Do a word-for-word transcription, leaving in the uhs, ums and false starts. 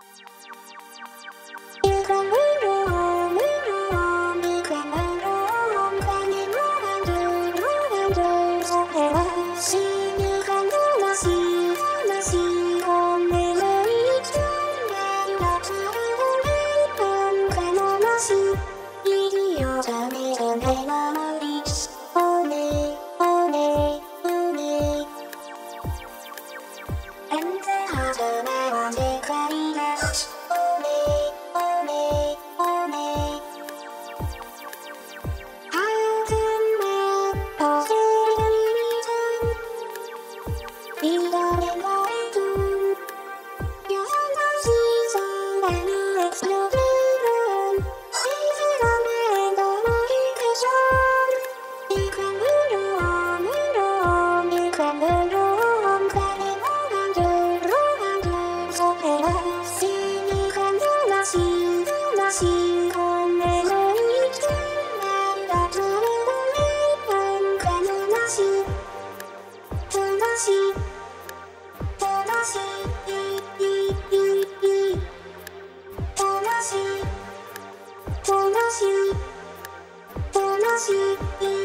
You can move on, move on, you can move on, can you move and do, move and do, so I see you can do the sea, the sea, on the lake, and not to the lake, and can on the sea, idiot, I made a name on the leaves, oh me, oh me, oh me, and the heart of my one day crying out, oh me. See